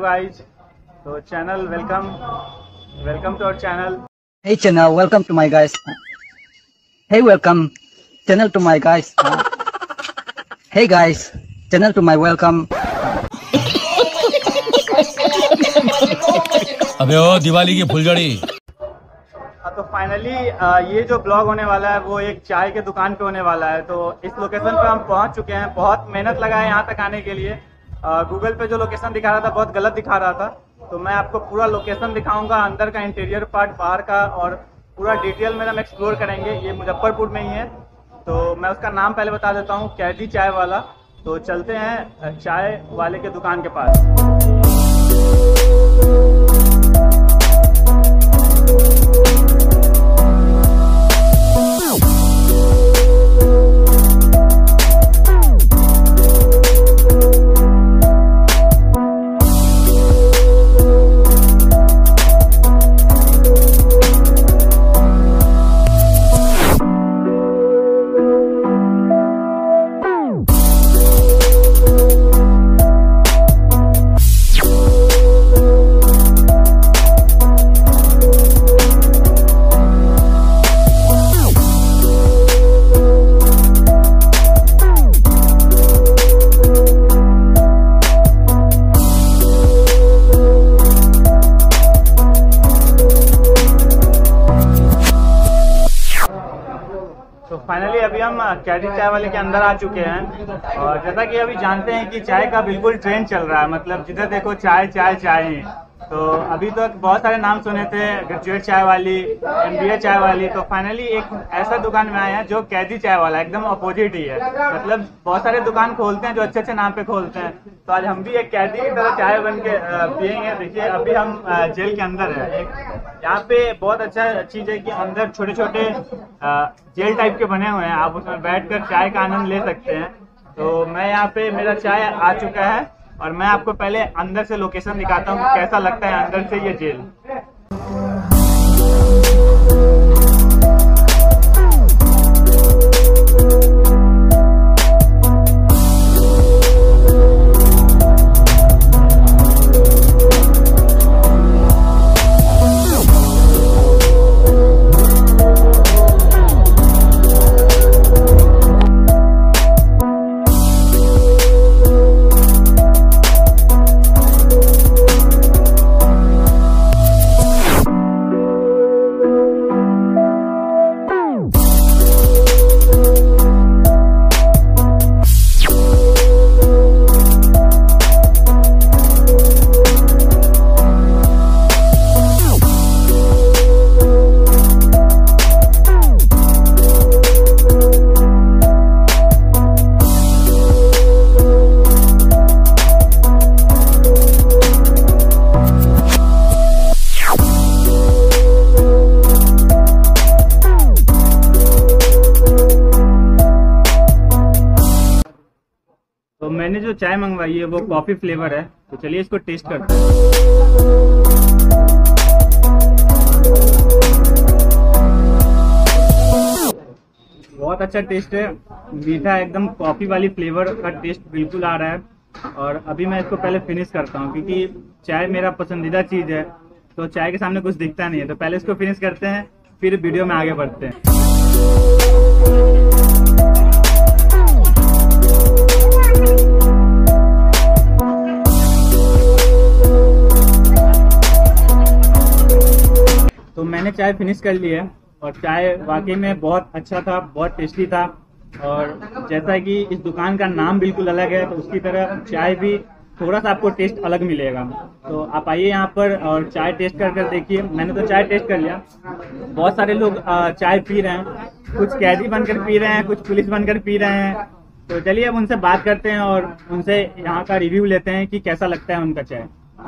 guys. So channel, welcome to our channel. Hey channel, welcome to my guys. Hey, welcome channel to my guys. Hey guys, channel to my welcome. अबे ओ दिवाली की फुलझड़ी। तो finally ये जो blog होने वाला है वो एक चाय के दुकान पे होने वाला है। तो इस लोकेशन पे हम पहुंच चुके हैं। बहुत मेहनत लगा है यहाँ तक आने के लिए। गूगल पे जो लोकेशन दिखा रहा था बहुत गलत दिखा रहा था। तो मैं आपको पूरा लोकेशन दिखाऊंगा, अंदर का इंटीरियर पार्ट, बाहर का, और पूरा डिटेल में हम एक्सप्लोर करेंगे। ये मुजफ्फरपुर में ही है। तो मैं उसका नाम पहले बता देता हूँ, कैदी चाय वाला। तो चलते हैं चाय वाले के दुकान के पास। तो फाइनली अभी हम कैदी चाय वाले के अंदर आ चुके हैं। और जैसा कि अभी जानते हैं कि चाय का बिल्कुल ट्रेंड चल रहा है, मतलब जिधर देखो चाय चाय चाय ही। तो अभी तक बहुत सारे नाम सुने थे, ग्रेजुएट चाय वाली, MBA चाय वाली। तो फाइनली एक ऐसा दुकान में आए हैं जो कैदी चाय वाला, एकदम अपोजिट ही है। मतलब बहुत सारे दुकान खोलते हैं जो अच्छे अच्छे नाम पे खोलते हैं। तो आज हम भी एक कैदी की तरह चाय बन के पियेंगे। देखिए अभी हम जेल के अंदर है। यहाँ पे बहुत अच्छा चीज है कि अंदर छोटे छोटे जेल टाइप के बने हुए हैं, आप उसमें बैठकर चाय का आनंद ले सकते हैं। तो मैं यहाँ पे, मेरा चाय आ चुका है और मैं आपको पहले अंदर से लोकेशन दिखाता हूँ कि कैसा लगता है अंदर से ये जेल। तो मैंने जो चाय मंगवाई है वो कॉफी फ्लेवर है। तो चलिए इसको टेस्ट करते हैं। बहुत अच्छा टेस्ट है, मीठा, एकदम कॉफी वाली फ्लेवर का टेस्ट बिल्कुल आ रहा है। और अभी मैं इसको पहले फिनिश करता हूँ क्योंकि चाय मेरा पसंदीदा चीज है। तो चाय के सामने कुछ दिखता नहीं है। तो पहले इसको फिनिश करते हैं, फिर वीडियो में आगे बढ़ते हैं। तो मैंने चाय फिनिश कर ली है और चाय वाकई में बहुत अच्छा था, बहुत टेस्टी था। और जैसा कि इस दुकान का नाम बिल्कुल अलग है तो उसकी तरह चाय भी थोड़ा सा आपको टेस्ट अलग मिलेगा। तो आप आइए यहाँ पर और चाय टेस्ट कर देखिए। मैंने तो चाय टेस्ट कर लिया। बहुत सारे लोग चाय पी रहे हैं, कुछ कैदी बनकर पी रहे हैं, कुछ पुलिस बनकर पी रहे हैं। तो चलिए अब उनसे बात करते हैं और उनसे यहाँ का रिव्यू लेते हैं कि कैसा लगता है उनका चाय।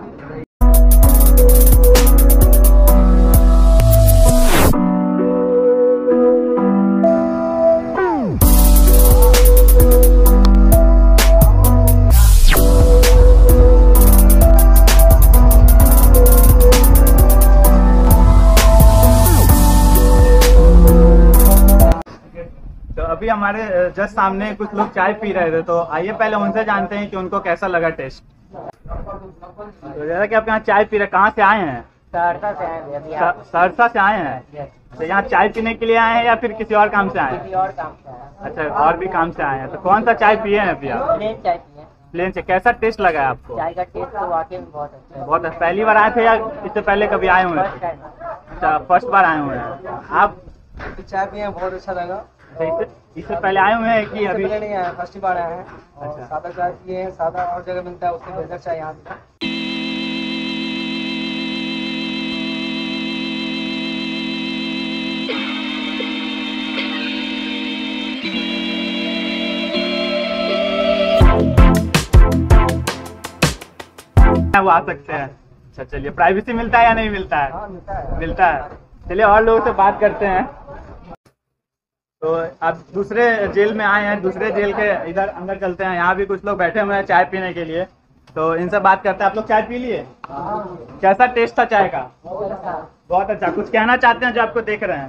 अभी हमारे जस्ट सामने कुछ लोग चाय पी रहे थे, तो आइए पहले उनसे जानते हैं कि उनको कैसा लगा टेस्ट। तो जैसा कि आप यहाँ चाय पी रहे, कहाँ से आए हैं? सहरसा से आए हैं भैया। सहरसा से आए हैं। तो यहाँ चाय पीने के लिए आए हैं या फिर किसी और काम से आए हैं? किसी और काम से आए अच्छा, और भी काम से आए हैं। तो कौन सा चाय पिए हैं अभी आप? हैं। प्लेन चाय पिए। प्लेन से कैसा टेस्ट लगा है आपको? चाय का टेस्ट तो वाकई में बहुत अच्छा है। बहुत अच्छा। पहली बार आए थे या इससे पहले कभी आए हुए फर्स्ट हैं? टाइम। अच्छा, फर्स्ट बार आए हुए हैं आप? चाय पिए बहुत अच्छा लगा। इससे पहले आए हुए हैं कि अभी? पहले नहीं आया, फर्स्ट बार आए हैं। और अच्छा। सादा चाय पिए हैं, सादा और जगह मिलता है, उससे बेहतर चाय यहाँ मिलता है। वो आ सकते हैं। अच्छा चलिए, प्राइवेसी मिलता है या नहीं मिलता है? हाँ मिलता है। मिलता है। चलिए और लोगों से बात करते हैं। तो अब दूसरे जेल में आए हैं, दूसरे जेल के इधर अंदर चलते हैं। यहाँ भी कुछ लोग बैठे हुए हैं चाय पीने के लिए, तो इनसे बात करते हैं। आप लोग चाय पी लिए? कैसा टेस्ट था चाय का? बहुत अच्छा। कुछ कहना चाहते हैं जो आपको देख रहे हैं?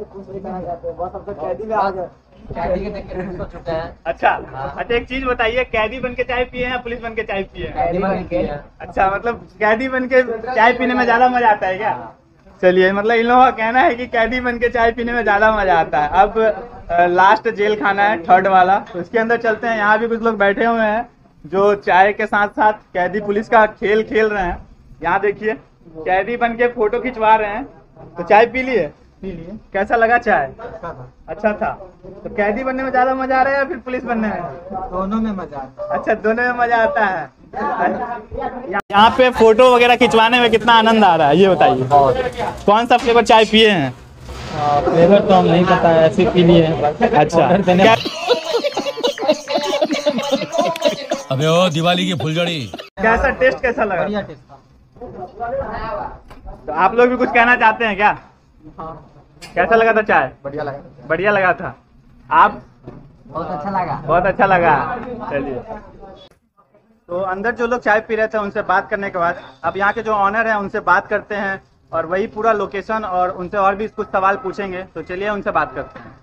कैदी के देख के खुश हो चुके हैं। अच्छा अच्छा, एक चीज बताइए, कैदी बन के चाय पिए हैं या पुलिस बन के चाय पिए हैं? कैदी बन के। अच्छा, मतलब कैदी बन के चाय पीने में ज्यादा मजा आता है क्या? चलिए, मतलब इन लोगों का कहना है कि कैदी बन के चाय पीने में ज्यादा मजा आता है। अब लास्ट जेल खाना है, थर्ड वाला, तो इसके अंदर चलते हैं। यहाँ भी कुछ लोग बैठे हुए हैं जो चाय के साथ साथ कैदी पुलिस का खेल खेल रहे हैं। यहाँ देखिए, कैदी बन के फोटो खिंचवा रहे हैं। तो चाय पी लिए? कैसा लगा चाय? अच्छा था। तो कैदी बनने में ज्यादा मजा आ रहा है या फिर पुलिस बनने में? दोनों में मजा आता है। अच्छा, दोनों में मजा आता है। यहाँ पे फोटो वगैरह खिंचवाने में कितना आनंद आ रहा है, ये बताइए। कौन सा फ्लेवर चाय पिए हैं? फ्लेवर तो हम नहीं पता है, ऐसे पी लिए हैं। अच्छा, अबे ओ दिवाली की फुलझड़ी। कैसा टेस्ट, कैसा लगा? बढ़िया टेस्ट था। तो आप लोग भी कुछ कहना चाहते हैं क्या? कैसा लगा था चाय? बढ़िया लगा। बढ़िया लगा था। आप? बहुत अच्छा लगा। बहुत अच्छा लगा। चलिए, तो अंदर जो लोग चाय पी रहे थे उनसे बात करने के बाद अब यहाँ के जो ऑनर हैं उनसे बात करते हैं और वही पूरा लोकेशन और उनसे और भी कुछ सवाल पूछेंगे। तो चलिए उनसे बात करते हैं।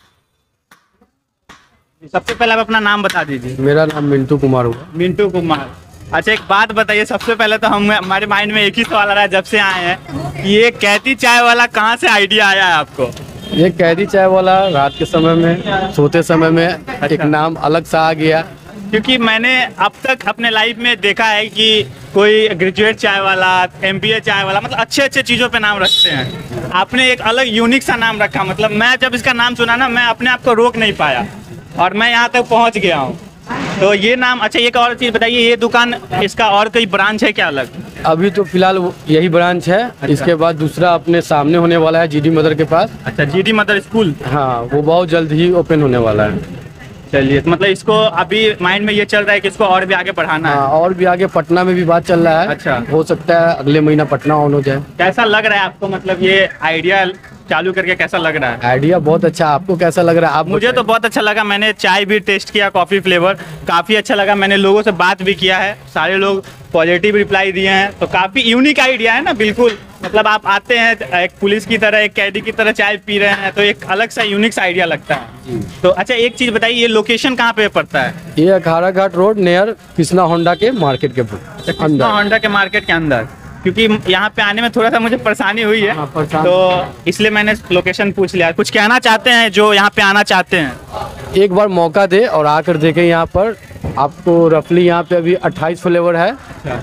सबसे पहले आप अपना नाम बता दीजिए। मेरा नाम मिंटू कुमार हुआ। मिंटू कुमार। अच्छा, एक बात बताइए, सबसे पहले तो हमारे माइंड में एक ही सवाल आ रहा है जब से आए हैं कि ये कैदी चाय वाला कहाँ से आइडिया आया है आपको? ये कैदी चाय वाला रात के समय में, सोते समय में एक नाम अलग सा आ गया। क्योंकि मैंने अब तक अपने लाइफ में देखा है कि कोई ग्रेजुएट चाय वाला, MBA चाय वाला, मतलब अच्छे अच्छे चीज़ों पे नाम रखते हैं। आपने एक अलग यूनिक सा नाम रखा। मतलब मैं जब इसका नाम सुना ना, मैं अपने आप को रोक नहीं पाया और मैं यहाँ तक पहुँच गया हूँ। तो ये नाम। अच्छा, एक और चीज़ बताइए, ये दुकान, इसका और कोई ब्रांच है क्या अलग? अभी तो फिलहाल यही ब्रांच है। इसके बाद दूसरा अपने सामने होने वाला है GD मदर के पास। अच्छा, GD मदर स्कूल। हाँ, वो बहुत जल्द ही ओपन होने वाला है। चलिए, तो मतलब इसको अभी माइंड में ये चल रहा है कि इसको और भी आगे बढ़ाना है। हाँ, और भी आगे पटना में भी बात चल रहा है। अच्छा। हो सकता है अगले महीना पटना ऑन हो जाए। कैसा लग रहा है आपको, मतलब ये आइडिया चालू करके कैसा लग रहा है? आइडिया बहुत अच्छा। आपको कैसा लग रहा है? आप मुझे तो बहुत अच्छा लगा। मैंने चाय भी टेस्ट किया, कॉफ़ी फ्लेवर काफ़ी अच्छा लगा। मैंने लोगों से बात भी किया है, सारे लोग पॉजिटिव रिप्लाई दिए हैं। तो काफ़ी यूनिक आइडिया है ना, बिल्कुल। मतलब आप आते हैं एक पुलिस की तरह, एक कैदी की तरह चाय पी रहे हैं, तो एक अलग सा यूनिक सा आइडिया लगता है। तो अच्छा, एक चीज़ बताइए, ये लोकेशन कहाँ पे पड़ता है? ये Akhara Ghat road near Krishna Honda के मार्केट के अंदर। होंडा के मार्केट के अंदर। क्योंकि यहाँ पे आने में थोड़ा सा मुझे परेशानी हुई है, तो इसलिए मैंने लोकेशन पूछ लिया। कुछ कहना चाहते हैं जो यहाँ पे आना चाहते हैं? एक बार मौका दे और आकर देखें। यहाँ पर आपको रफली यहाँ पे अभी 28 फ्लेवर है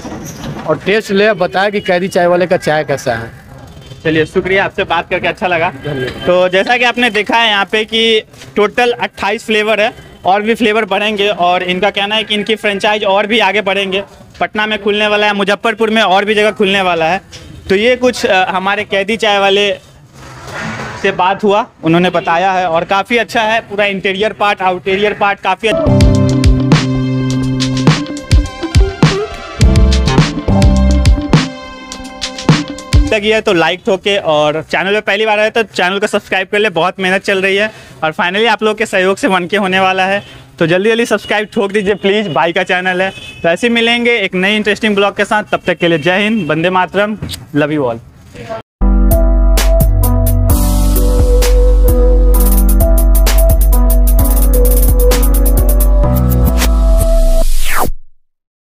और टेस्ट ले बताया कि कैदी चाय वाले का चाय कैसा है। चलिए, शुक्रिया, आपसे बात करके अच्छा लगा। तो जैसा कि आपने देखा है यहाँ पे कि टोटल 28 फ्लेवर है, और भी फ्लेवर बढ़ेंगे और इनका कहना है कि इनकी फ्रेंचाइज और भी आगे बढ़ेंगे। पटना में खुलने वाला है, मुजफ्फरपुर में और भी जगह खुलने वाला है। तो ये कुछ हमारे कैदी चाय वाले से बात हुआ, उन्होंने बताया है और काफ़ी अच्छा है। पूरा इंटीरियर पार्ट, आउटेरियर पार्ट काफ़ी अच्छा लगी है। तो लाइक ठोके और चैनल पे पहली बार आए तो चैनल को सब्सक्राइब कर ले। बहुत मेहनत चल रही है और फाइनली आप लोग के सहयोग से 1K होने वाला है। तो जल्दी जल्दी सब्सक्राइब ठोक दीजिए प्लीज़, भाई का चैनल है। तो ऐसे मिलेंगे एक नई इंटरेस्टिंग ब्लॉग के साथ। तब तक के लिए जय हिंद, वंदे मातरम, लव यू ऑल।